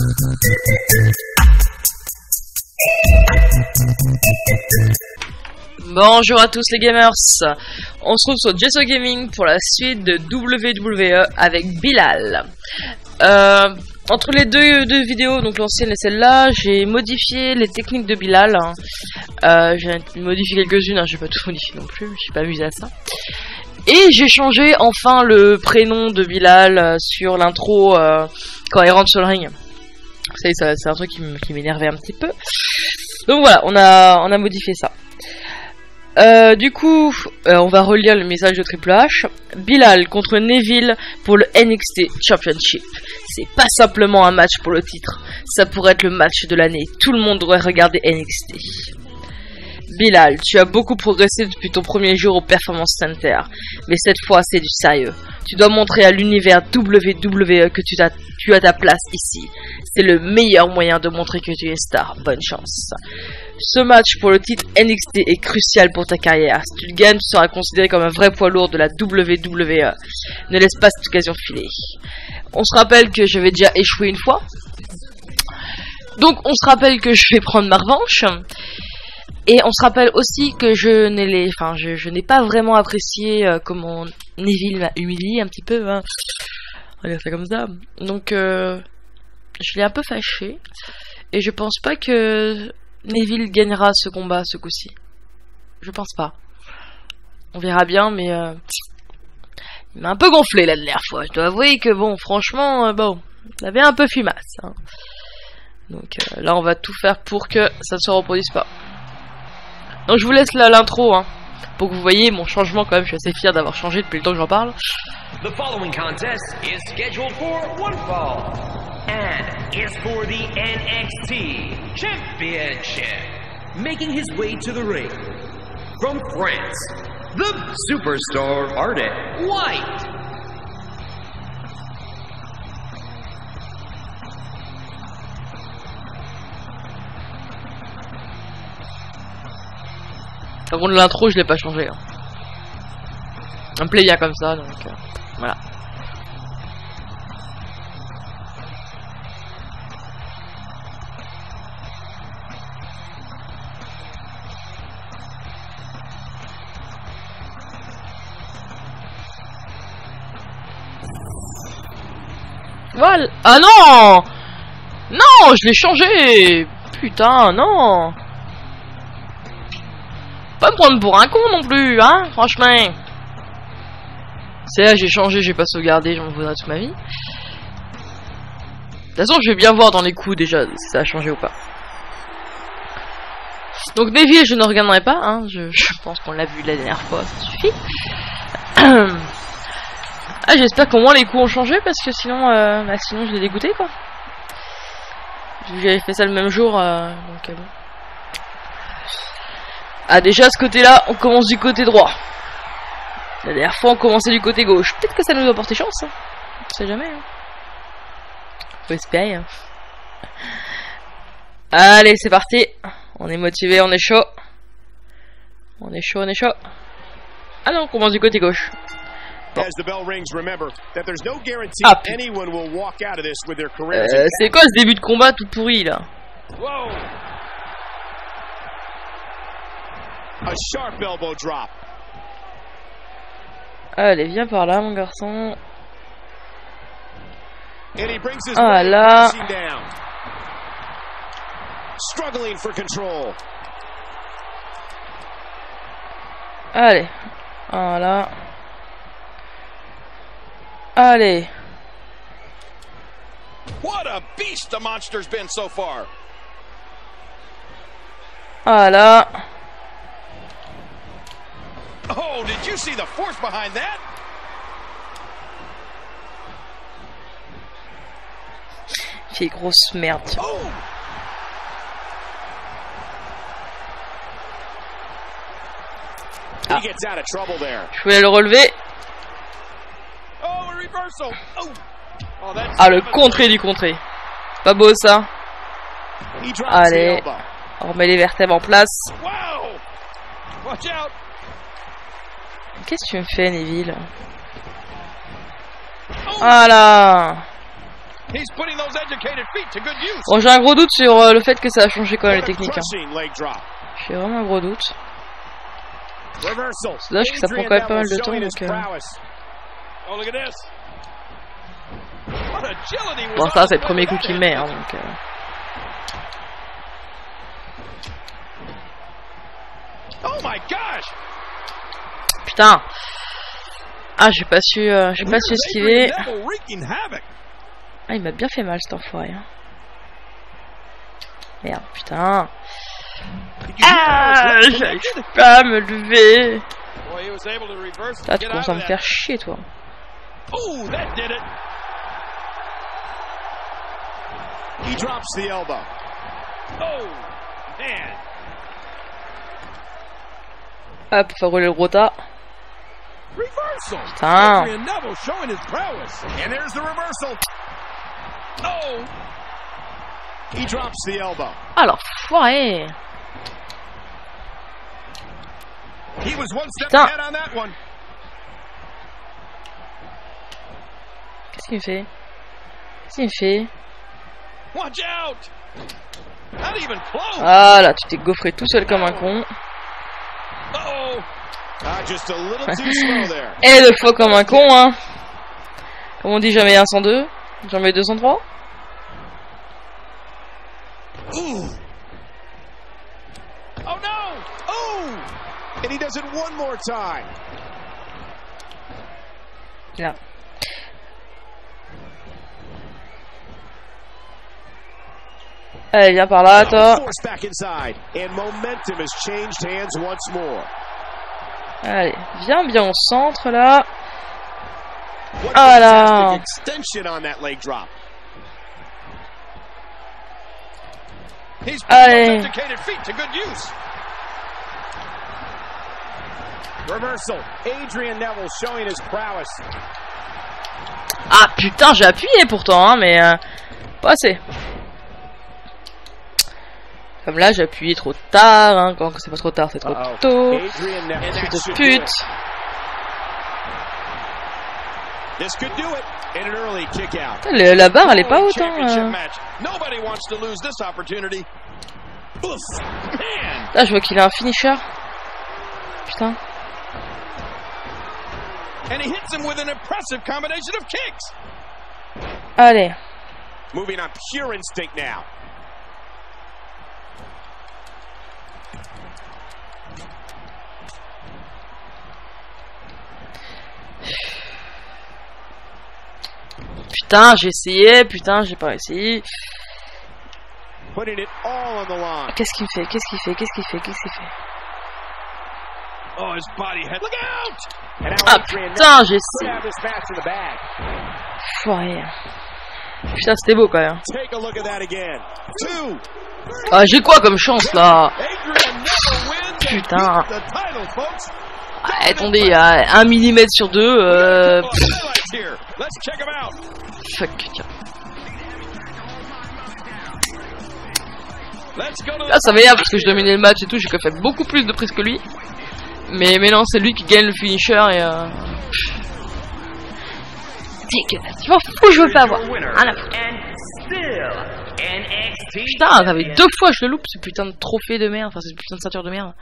Bonjour à tous les gamers, on se retrouve sur Jesso Gaming pour la suite de WWE avec Bilal. Entre les deux vidéos, donc l'ancienne et celle-là, j'ai modifié les techniques de Bilal. J'ai modifié quelques-unes, hein, j'ai pas tout modifié non plus, je suis pas amusé à ça. Et j'ai changé enfin le prénom de Bilal sur l'intro quand il rentre sur le ring. Vous savez, c'est un truc qui m'énervait un petit peu. Donc voilà, on a modifié ça. Du coup, on va relire le message de Triple H. Bilal contre Neville pour le NXT Championship. C'est pas simplement un match pour le titre, ça pourrait être le match de l'année. Tout le monde devrait regarder NXT. Bilal, tu as beaucoup progressé depuis ton premier jour au Performance Center, mais cette fois c'est du sérieux. Tu dois montrer à l'univers WWE que tu as ta place ici. C'est le meilleur moyen de montrer que tu es star. Bonne chance. Ce match pour le titre NXT est crucial pour ta carrière. Si tu le gagnes, tu seras considéré comme un vrai poids lourd de la WWE. Ne laisse pas cette occasion filer. On se rappelle que j'avais déjà échoué une fois. Donc on se rappelle que je vais prendre ma revanche. Et on se rappelle aussi que je n'ai pas vraiment apprécié comment Neville m'a humilié un petit peu. Hein. On va dire ça comme ça. Donc je l'ai un peu fâché. Et je pense pas que Neville gagnera ce combat ce coup-ci. Je pense pas. On verra bien, mais il m'a un peu gonflé la dernière fois. Je dois avouer que bon, franchement, il avait un peu fumasse. Hein. Donc là, on va tout faire pour que ça ne se reproduise pas. Donc je vous laisse l'intro, hein, pour que vous voyez mon changement quand même. Je suis assez fier d'avoir changé depuis le temps que j'en parle. The following contest is scheduled for one fall and is for the NXT Championship. Making his way to the ring from France, the superstar Ardent White. Par contre l'intro je l'ai pas changé. Hein. Un player comme ça, donc voilà. Voilà. Ah non! Non, je l'ai changé! Putain, non! Pas me prendre pour un con non plus, hein, franchement. C'est là, j'ai changé, j'ai pas sauvegardé, j'en voudrais toute ma vie. De toute façon, je vais bien voir dans les coups déjà si ça a changé ou pas. Donc Neville, je ne regarderai pas, hein, je pense qu'on l'a vu la dernière fois, ça suffit. Ah, j'espère qu'au moins les coups ont changé parce que sinon, sinon je l'ai dégoûté quoi. J'avais fait ça le même jour, donc bon. Ah déjà ce côté-là, on commence du côté droit. La dernière fois on commençait du côté gauche. Peut-être que ça nous a porté chance. Hein. On sait jamais. Hein. Faut espérer. Hein. Allez c'est parti. On est motivé, on est chaud. On est chaud, on est chaud. Ah non, on commence du côté gauche. Bon. Ah, c'est quoi ce début de combat tout pourri là? A sharp elbow drop. Allez, viens par là, mon garçon. Ah là. Struggling for control. Allez. Voilà. Allez. What a beast the monster's been so far. Voilà. Oh, did you see the force behind that? Quelle grosse merde. Oh. Ah. He gets out of trouble there. Je voulais le relever. Oh, a reversal. Oh. Oh, that's Ah, le contré du contré. Pas beau ça. Allez. On remet les vertèbres en place. Wow. Watch out. Qu'est-ce que tu me fais, Neville? Voilà. He's putting those educated feet to good use. Bon, j'ai un gros doute sur le fait que ça a changé quand même les techniques. Hein. Crushing leg drop. J'ai vraiment un gros doute. Reversal. C'est dommage que ça prend quand même pas mal de temps. Donc, Oh, look at this. What agility was bon, ça, c'est le premier coup qu'il met. Hein, donc, Oh my gosh. Putain. Ah, j'ai pas su esquiver. Ah, il m'a bien fait mal cet enfoiré. Hein. Merde, putain. Ah, j'arrive pas à me lever. Là, tu commences à me faire chier, toi. Oh, that did it. He drops the elbow. Oh, man. Hop, faut rouler le rota. Reversal. Putain. Adrian Neville showing his prowess. And there's the reversal. Oh. He drops the elbow. Alors, foiré. He was one step Putain. ahead on that one. Qu'est-ce qu'il me fait? Qu'est-ce qu'il me fait? Watch out. Not even close. Ah là, tu t'es gaufré tout seul comme un con. Uh-oh. Just a little too slow there. Et 2 fois comme un con, hein. Comme on dit, jamais 1 102, jamais 203. Ooh. Oh no! Oh! And he does it one more time. Là. Allez, viens par là, toi. Force back inside, and momentum has changed hands once more. Allez, viens bien au centre, là. What Voilà. fantastic extension on that leg drop. He's put Allez. those educated feet to good use. Reversal. Adrian Neville showing his prowess. Ah putain, j'ai appuyé pourtant, hein, mais pas assez. Comme là, j'ai appuyé trop tard, hein, quand c'est pas trop tard, c'est trop tôt. Adrian Neville. Fils de pute. This could do it. And an early kick out. La barre, elle est pas haute, hein. Nobody wants to lose this opportunity. Oof, man. Là, je vois qu'il a un finisher. Putain. And he hits him with an impressive combination of kicks. Allez. Moving on pure instinct now. Putain, j'ai essayé, putain, j'ai pas réussi. Putting it all on the line. Qu'est-ce qu'il fait? Qu'est-ce qu'il fait? Qu'est-ce qu'il fait? Qu'est-ce qu'il fait? Oh, his body head. Look out! Ah putain, j'ai essayé. Foiré. Putain, c'était beau quand même. Take a look at that again. 2. Ah, j'ai quoi comme chance là? Adrian Neville wins Putain. and keeps the title, folks. Ah, attendez, à 1 mm sur 2. Highlights here. Let's check him out. Fuck, tiens. Let's go to Là, ça m'énerve parce que je dominais le match et tout. J'ai quand même fait beaucoup plus de prises que lui. Mais non, c'est lui qui gagne le finisher et dégueulasse. Je m'en fous, je veux pas avoir. Rien à foutre. Putain, ça fait 2 fois que je le loupe, ce putain de trophée de merde. Enfin, cette putain de ceinture de merde.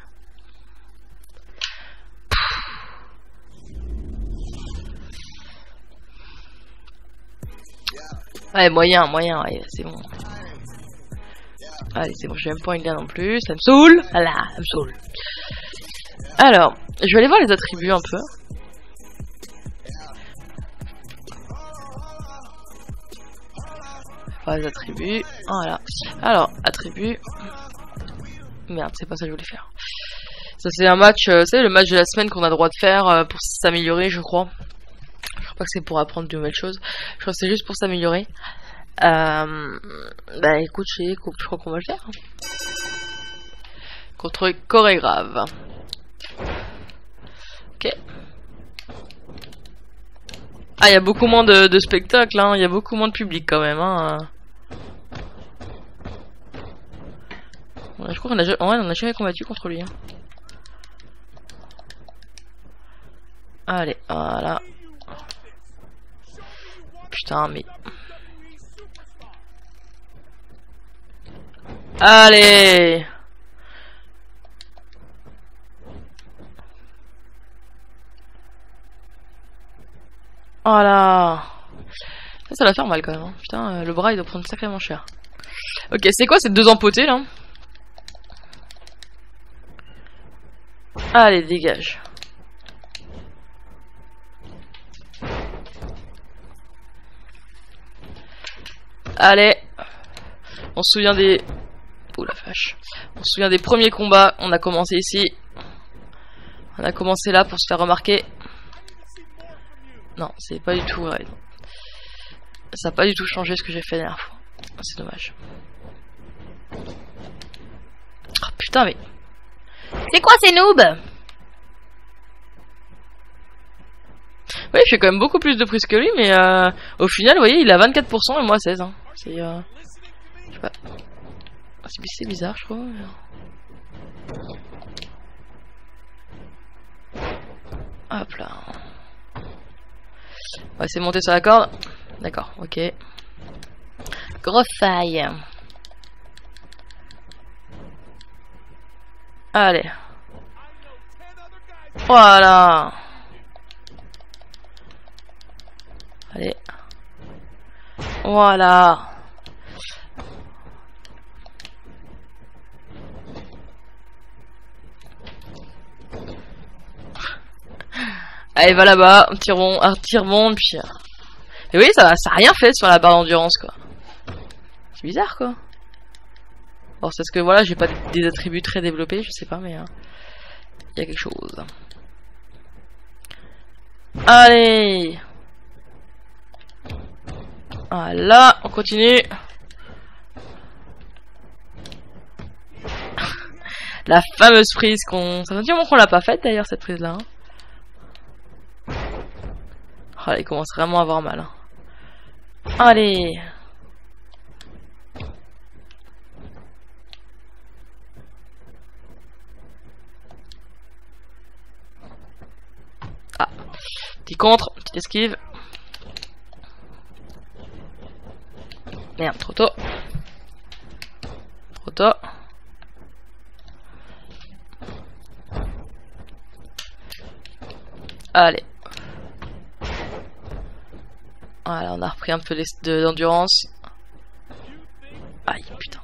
Ouais, moyen, ouais, c'est bon. Allez, c'est bon, j'ai même pas une là non plus, ça me saoule. Voilà, ça me saoule. Alors, je vais aller voir les attributs un peu. Voir les attributs, voilà. Alors, attributs. Merde, c'est pas ça que je voulais faire. Ça, c'est un match, c'est le match de la semaine qu'on a le droit de faire pour s'améliorer, je crois. Je crois pas que c'est pour apprendre de nouvelles choses. Je crois que c'est juste pour s'améliorer. Bah écoute, je crois qu'on va le faire. Contre chorégraphe. Ok. Ah, il y a beaucoup moins de spectacles, hein. Il y a beaucoup moins de public quand même, hein. Ouais, je crois qu'on a jamais combattu contre lui, hein. Allez, voilà. Putain, mais... Allez. Voilà. Ça va faire mal quand même. Hein. Putain, le bras il doit prendre sacrément cher. Ok, c'est quoi ces deux empotés là? Allez, dégage. Allez. On se souvient des... Oh la vache. On se souvient des premiers combats. On a commencé ici. On a commencé là pour se faire remarquer. Non, c'est pas du tout vrai. Ça a pas du tout changé ce que j'ai fait la dernière fois. C'est dommage. Oh putain, mais... C'est quoi ces noobs? Oui, je fais quand même beaucoup plus de prise que lui, mais au final, vous voyez, il a 24% et moi 16. Hein. C'est... je sais pas... C'est bizarre, je crois. Hop là. On va essayer de monter sur la corde. D'accord, ok. Grosse faille. Allez. Voilà. Allez. Voilà. Allez, va là-bas, un petit rebond, puis... Et oui, ça a rien fait sur la barre d'endurance, quoi. C'est bizarre, quoi. Bon, c'est parce que, voilà, j'ai pas des attributs très développés, je sais pas, mais... il y a quelque chose. Allez. Voilà, on continue. La fameuse prise qu'on... Ça fait un petit moment qu'on l'a pas faite, d'ailleurs, cette prise-là. Hein. Oh, il commence vraiment à avoir mal. Hein. Allez. Ah. Petit contre, petite esquive. Merde, trop tôt. Trop tôt. Allez. Voilà, on a repris un peu d'endurance. Aïe, putain.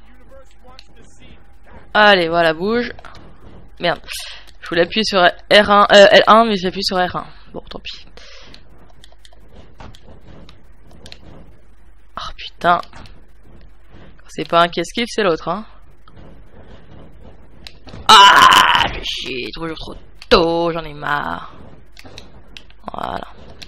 Allez, voilà, bouge. Merde. Je voulais appuyer sur R1, L1, mais j'ai appuyé sur R1. Bon, tant pis. Ah, putain. C'est pas un qui esquive, c'est l'autre, hein. Ah, je chie, toujours trop tôt, j'en ai marre. Voilà.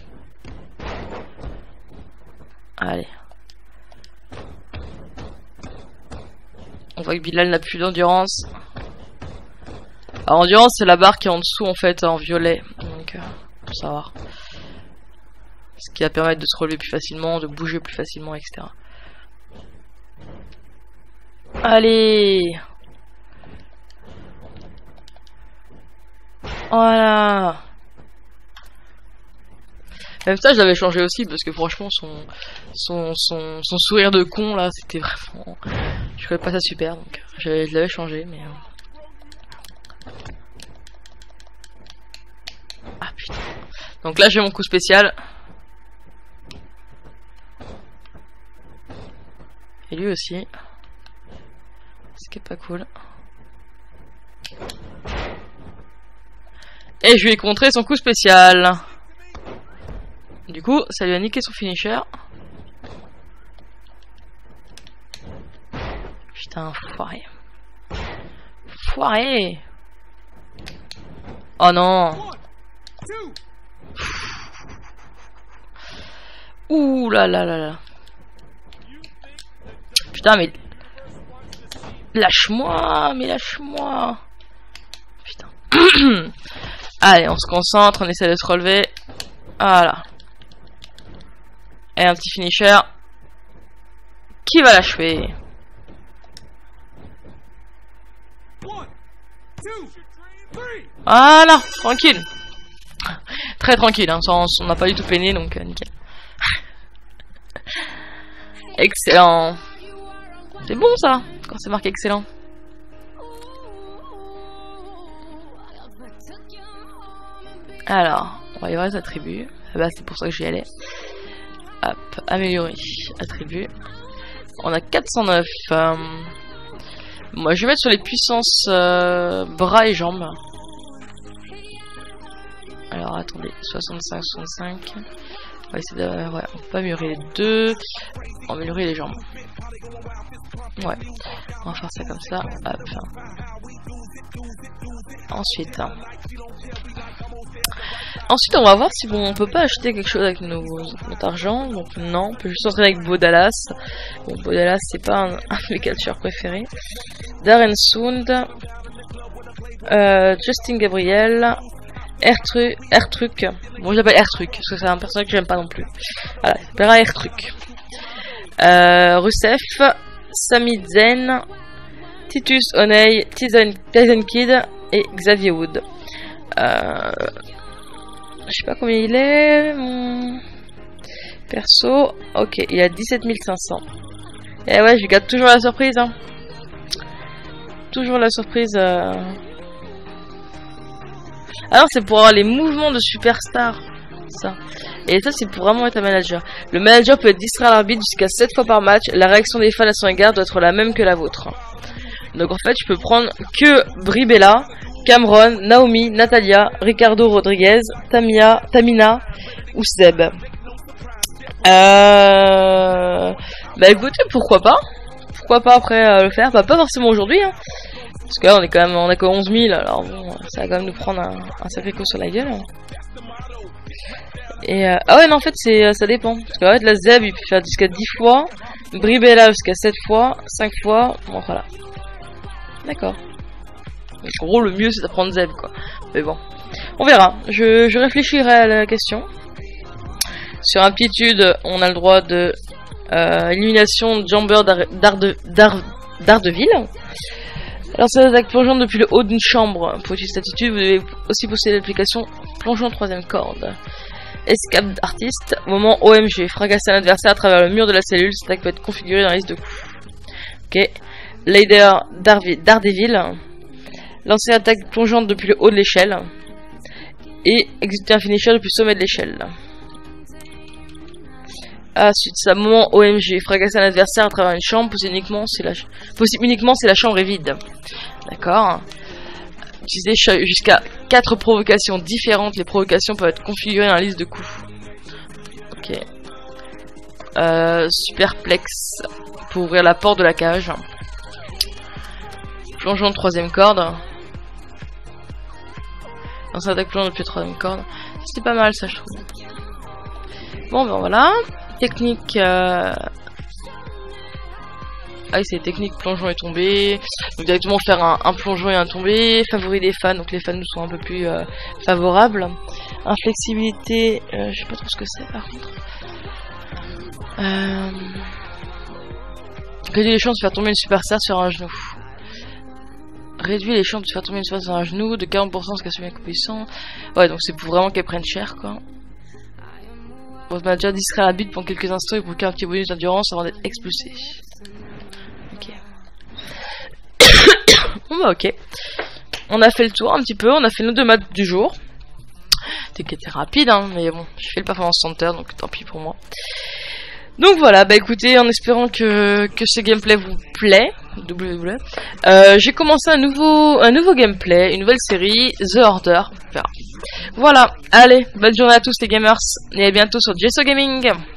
Allez. On voit que Bilal n'a plus d'endurance. Alors endurance c'est la barre qui est en dessous en fait en violet. Donc pour savoir. Ce qui va permettre de se relever plus facilement, de bouger plus facilement, etc. Allez. Voilà. Même ça je l'avais changé aussi parce que franchement son sourire de con là c'était vraiment... Je trouvais pas ça super donc je l'avais changé mais... Ah putain. Donc là j'ai mon coup spécial. Et lui aussi. Ce qui est pas cool. Et je lui ai contré son coup spécial. Du coup, ça lui a niqué son finisher. Putain, foiré. Foiré. Oh non. Ouh là là là là. Putain, mais... Lâche-moi, mais lâche-moi. Putain. Allez, on se concentre, on essaie de se relever. Voilà. Et un petit finisher. Qui va l'achever? Voilà, tranquille. Très tranquille, hein, on n'a pas du tout peiné, donc nickel. Excellent. C'est bon ça. quand c'est marqué excellent. Alors, on va y voir les attributs. Ah bah, c'est pour ça que j'y allais. Hop, améliorer. Attributs. On a 409. Moi, je vais mettre sur les puissances bras et jambes. Alors, attendez. 65, 65. On va essayer de... Ouais, on peut pas améliorer les deux. On va améliorer les jambes. Ouais. On va faire ça comme ça. Hop. Ensuite... Ensuite, on va voir si bon, on peut pas acheter quelque chose avec notre argent. Donc non, on peut juste entrer avec Beau Dallas. Bon, Beau Dallas, c'est pas un de mes catcheurs préférés. Darren Sound, Justin Gabriel, R-Truc. Bon, je l'appelle R-Truc parce que c'est un personnage que j'aime pas non plus. Voilà, il s'appellera R-Truc. Rusev, Sami Zayn, Titus O'Neill, Tyson Kidd et Xavier Wood. Je sais pas combien il est, mon perso. Ok, il a 17 500. Et ouais, je garde toujours la surprise. Hein. Toujours la surprise. Alors, c'est pour avoir les mouvements de superstar. Ça. Et ça, c'est pour vraiment être un manager. Le manager peut distraire l'arbitre jusqu'à 7 fois par match. La réaction des fans à son égard doit être la même que la vôtre. Donc en fait, je peux prendre que Brie Bella, Cameron, Naomi, Natalia, Ricardo Rodriguez, Tamina ou Seb. Bah écoutez, pourquoi pas après le faire. Bah pas forcément aujourd'hui, hein. Parce que là on a que 11 000, alors bon, ça va quand même nous prendre un sacré coup sur la gueule. Et ah ouais, non, en fait ça dépend. Parce que en fait, la Zeb il peut faire jusqu'à 10 fois, Brie Bella jusqu'à 7 fois, 5 fois, bon voilà. D'accord. En gros, le mieux c'est d'apprendre Zeb, quoi. Mais bon, on verra. Je réfléchirai à la question. Sur aptitude, on a le droit de élimination de Jumper d'Ardeville. Alors, ça attaque plongeante depuis le haut d'une chambre. Pour utiliser cette attitude, vous devez aussi posséder l'application plongeon 3ème corde. Escape d'artiste. Moment OMG. Fracasser un adversaire à travers le mur de la cellule. Cette attaque peut être configurée dans la liste de coups. Ok. Leader Daredevil. Lancer une attaque plongeante depuis le haut de l'échelle. Et exécuter un finisher depuis le sommet de l'échelle. Ensuite, ça, moment OMG. Fracasser un adversaire à travers une chambre. Possible uniquement si la chambre est vide. D'accord. Utiliser jusqu'à 4 provocations différentes. Les provocations peuvent être configurées dans la liste de coups. Ok. Superplex. Pour ouvrir la porte de la cage. Plongeon de 3ème corde. Lancer attaque plongeon depuis 3ème corde. C'était pas mal ça, je trouve. Bon ben voilà. Technique. Ah oui, c'est technique plongeon et tombé. Donc directement faire un plongeon et un tombé. Favori des fans, donc les fans nous sont un peu plus favorables. Inflexibilité, je sais pas trop ce que c'est par contre. Réduire les chances de faire tomber une superstar sur un genou. Réduire les chances de faire tomber une superstar sur un genou de 40% jusqu'à celui qui est puissant. Ouais, donc c'est pour vraiment qu'elle prenne cher, quoi. Votre manager distrait la bite pendant quelques instants et procure un petit bonus d'endurance avant d'être expulsé. Ok. Bon bah ok. On a fait le tour un petit peu, on a fait nos 2 matchs du jour. C'était rapide, hein, mais bon, je fais le Performance Center, donc tant pis pour moi. Donc voilà, bah écoutez, en espérant que ce gameplay vous plaît, j'ai commencé un nouveau gameplay, une nouvelle série, The Order. Voilà, allez, bonne journée à tous les gamers, et à bientôt sur JSO Gaming.